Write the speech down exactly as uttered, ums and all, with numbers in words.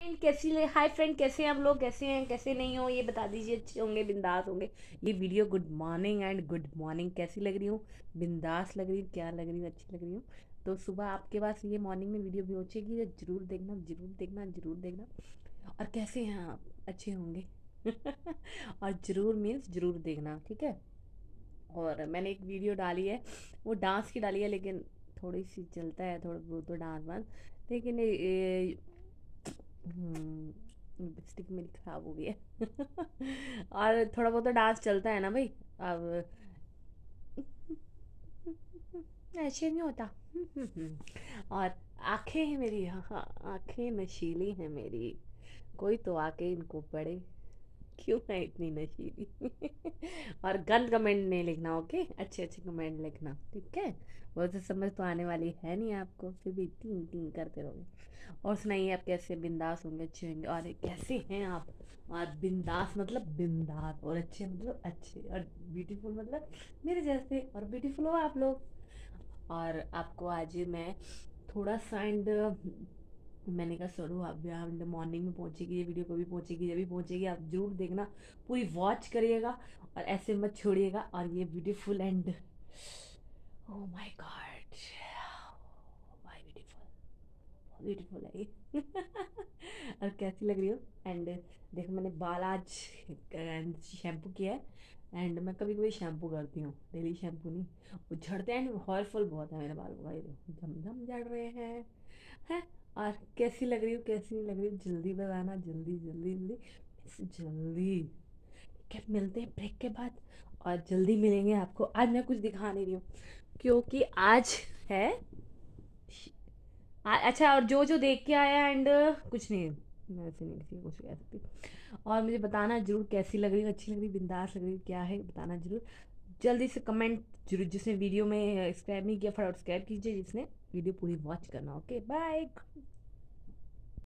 Friend कैसी ले hi friend, कैसे हैं हम लोग? कैसे हैं, कैसे नहीं हो, ये बता दीजिए। अच्छे होंगे, बिंदास होंगे। ये video good morning and good morning कैसी लग रही हूँ? बिंदास लग रही हूँ, क्या लग रही हूँ, अच्छी लग रही हूँ? तो सुबह आपके पास ये मॉर्निंग में वीडियो भी पहुँचेगी, तो जरूर देखना, जरूर देखना, जरूर देखना। और कैसे हैं आप? अच्छे होंगे। और जरूर मीन्स जरूर देखना, ठीक है। और मैंने एक वीडियो डाली है, वो डांस की डाली है, लेकिन थोड़ी सी चलता है थोड़ा बहुत तो डांस वांस, लेकिन ये लिपस्टिक मेरी खराब हो गई है। और थोड़ा बहुत तो डांस चलता है ना भाई। अब ऐसे नहीं होता। और आंखें हैं मेरी, हाँ हाँ, आंखें नशीली हैं मेरी। कोई तो आके इनको पढ़े, क्यों है इतनी नशीली। और गंद कमेंट नहीं लिखना, ओके? अच्छे अच्छे कमेंट लिखना, ठीक है। वो तो समझ तो आने वाली है नहीं आपको, फिर भी टींग टींग करते रहोगे। और सुनाइए, आप कैसे? बिंदास होंगे, अच्छे होंगे, और कैसे हैं आप? और बिंदास मतलब बिंदास, और अच्छे मतलब अच्छे, और ब्यूटीफुल मतलब मेरे जैसे, और ब्यूटीफुल हो आप लोग। और आपको आज मैं थोड़ा सा एंड मैंने कहा छोड़ो, आप भी आप मॉर्निंग में पहुंचेगी ये वीडियो, कभी पहुंचेगी, जब भी पहुंचेगी आप जरूर देखना, पूरी वॉच करिएगा और ऐसे मत छोड़िएगा। और ये beautiful and oh my god, my beautiful, beautiful है ये। और कैसी लग रही हो? एंड देखो, मैंने बाल आज शैम्पू किया है। एंड मैं कभी कभी शैम्पू करती हूँ, डेली शैम्पू नहीं। वो झड़ते हैं, हेयरफॉल बहुत है मेरे बाल, भाई झम झम झड़ रहे हैं हैं। और कैसी लग रही हूँ, कैसी नहीं लग रही हूँ, जल्दी बताना, जल्दी जल्दी जल्दी जल्दी। क्या, मिलते हैं ब्रेक के बाद, और जल्दी मिलेंगे आपको। आज मैं कुछ दिखा नहीं रही हूँ, क्योंकि आज है आ, अच्छा, और जो जो देख के आया एंड कुछ नहीं, मैं ऐसे नहीं किसी को कुछ कह सकती। और मुझे बताना जरूर कैसी लग रही है, अच्छी लग रही है, बिंदास लग रही है, क्या है बताना जरूर। जल्दी से कमेंट जरूर, जिसने वीडियो में सब्सक्राइब नहीं किया फटाफट सब्सक्राइब कीजिए, जिसने वीडियो पूरी वॉच करना। Okay, bye.